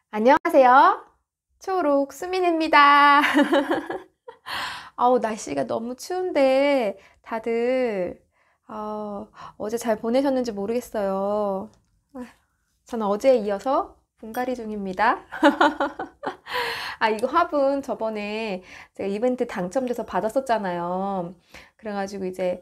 안녕하세요. 초록 수민입니다. 날씨가 너무 추운데 다들 어제 잘 보내셨는지 모르겠어요. 저는 어제에 이어서 분갈이 중입니다. 이거 화분 저번에 제가 이벤트 당첨돼서 받았었잖아요. 그래가지고 이제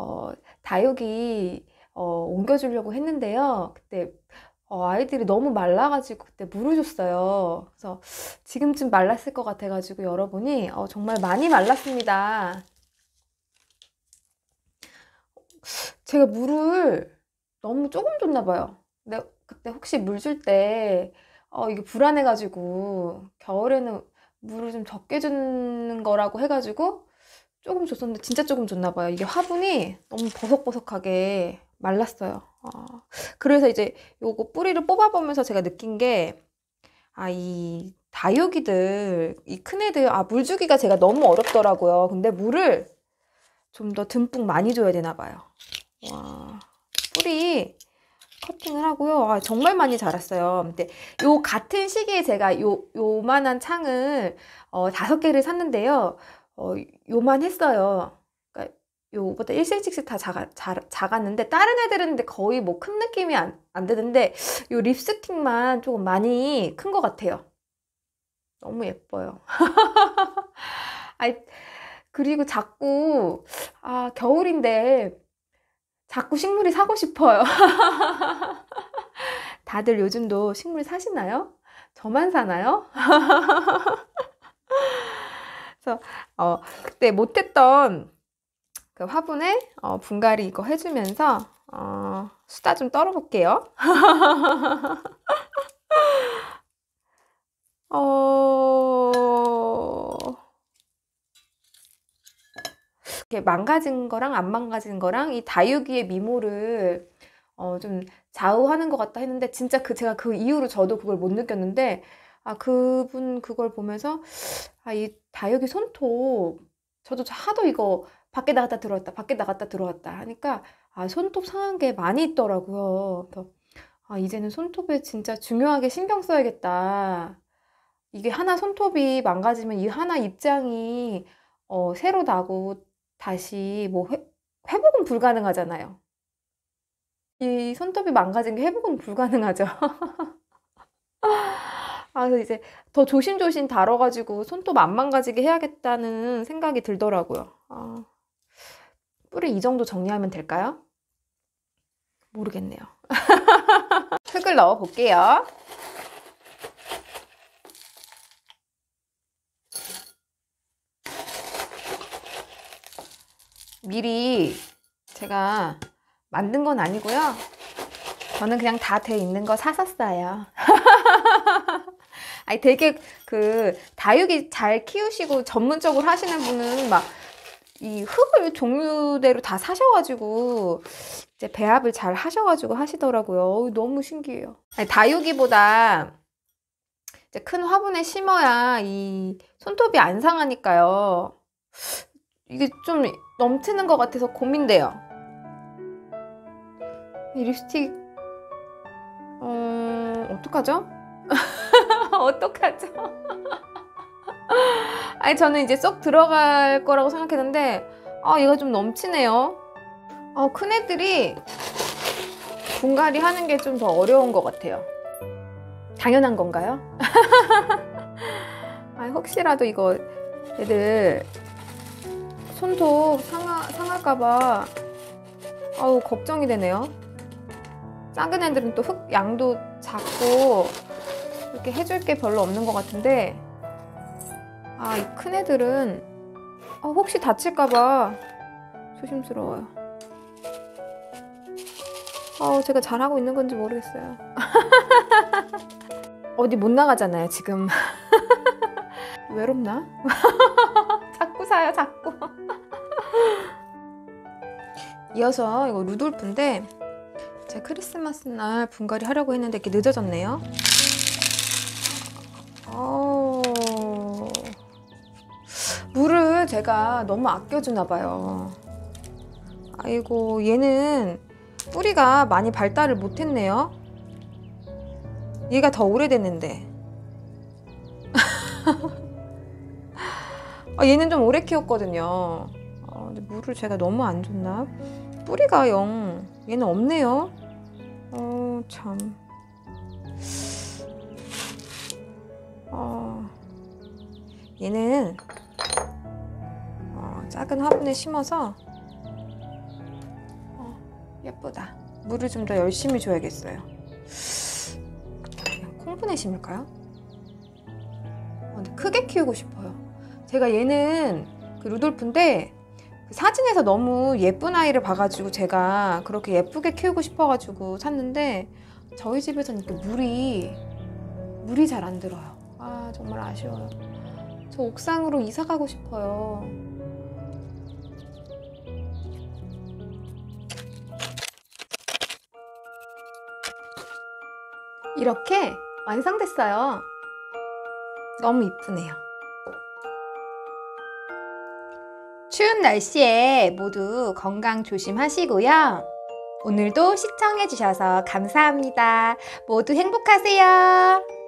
다육이 옮겨주려고 했는데요. 그때 아이들이 너무 말라가지고 그때 물을 줬어요. 그래서 지금쯤 말랐을 것 같아가지고 열어보니 정말 많이 말랐습니다. 제가 물을 너무 조금 줬나 봐요. 근데 그때 혹시 물 줄 때 이게 불안해가지고 겨울에는 물을 좀 적게 주는 거라고 해가지고 조금 줬었는데 진짜 조금 줬나 봐요. 이게 화분이 너무 버석버석하게 말랐어요. 그래서 이제 요거 뿌리를 뽑아보면서 제가 느낀 게, 이 다육이들, 이 큰 애들, 물 주기가 제가 너무 어렵더라고요. 근데 물을 좀 더 듬뿍 많이 줘야 되나 봐요. 와, 뿌리 커팅을 하고요. 정말 많이 자랐어요. 근데 요 같은 시기에 제가 요만한 창을 5개를 샀는데요. 요만 했어요. 그러니까 요보다 1cm씩 다 작았는데 다른 애들은 근데 거의 뭐 큰 느낌이 안 드는데 요 립스틱만 조금 많이 큰 것 같아요. 너무 예뻐요. 그리고 자꾸 겨울인데 자꾸 식물이 사고 싶어요. 다들 요즘도 식물 사시나요? 저만 사나요? 그래서 그때 못했던 그 화분에 분갈이 이거 해주면서 수다 좀 떨어볼게요. 이렇게 망가진 거랑 안 망가진 거랑 이 다육이의 미모를 좀 좌우하는 것 같다 했는데 진짜 제가 그 이후로 저도 그걸 못 느꼈는데 그분 그걸 보면서 이 다육이 손톱 저도 하도 이거 밖에 나갔다 들어왔다 밖에 나갔다 들어왔다 하니까 손톱 상한 게 많이 있더라고요. 그래서 이제는 손톱에 진짜 중요하게 신경 써야겠다. 이게 하나 손톱이 망가지면 이 하나 입장이 새로 나고 다시 뭐 회복은 불가능하잖아요. 이 손톱이 망가진 게 회복은 불가능하죠. 그래서 이제 더 조심조심 다뤄가지고 손톱 안 망가지게 해야겠다는 생각이 들더라고요. 뿌리 이 정도 정리하면 될까요? 모르겠네요. 흙을 넣어 볼게요. 미리 제가 만든 건 아니고요. 저는 그냥 다 돼 있는 거 샀었어요. 되게 다육이 잘 키우시고 전문적으로 하시는 분은 막 이 흙을 종류대로 다 사셔가지고 이제 배합을 잘 하셔가지고 하시더라고요. 너무 신기해요. 다육이보다 이제 큰 화분에 심어야 이 손톱이 안 상하니까요. 이게 좀 넘치는 것 같아서 고민돼요. 이 립스틱 어떡하죠? 어떡하죠? 저는 이제 쏙 들어갈 거라고 생각했는데 얘가 좀 넘치네요. 큰 애들이 분갈이 하는 게 좀 더 어려운 것 같아요. 당연한 건가요? 혹시라도 이거 애들 손톱 상할까봐 걱정이 되네요. 작은 애들은 또 흙 양도 작고 이렇게 해줄 게 별로 없는 것 같은데 이 큰 애들은 혹시 다칠까봐 조심스러워요. 제가 잘하고 있는 건지 모르겠어요. 어디 못 나가잖아요 지금. 외롭나? 자꾸 사요 자꾸. 이어서 이거 루돌프인데 제가 크리스마스 날 분갈이 하려고 했는데 이렇게 늦어졌네요. 물을 제가 너무 아껴주나 봐요. 얘는 뿌리가 많이 발달을 못했네요. 얘가 더 오래됐는데 얘는 좀 오래 키웠거든요. 근데 물을 제가 너무 안 줬나? 뿌리가 얘는 없네요. 참. 얘는 작은 화분에 심어서 예쁘다. 물을 좀 더 열심히 줘야겠어요. 그냥 콩분에 심을까요? 근데 크게 키우고 싶어요. 제가 얘는 그 루돌프인데 그 사진에서 너무 예쁜 아이를 봐가지고 제가 그렇게 예쁘게 키우고 싶어가지고 샀는데 저희 집에서는 이렇게 물이 잘 안 들어요. 정말 아쉬워요. 저 옥상으로 이사 가고 싶어요. 이렇게 완성됐어요. 너무 이쁘네요. 추운 날씨에 모두 건강 조심하시고요. 오늘도 시청해주셔서 감사합니다. 모두 행복하세요.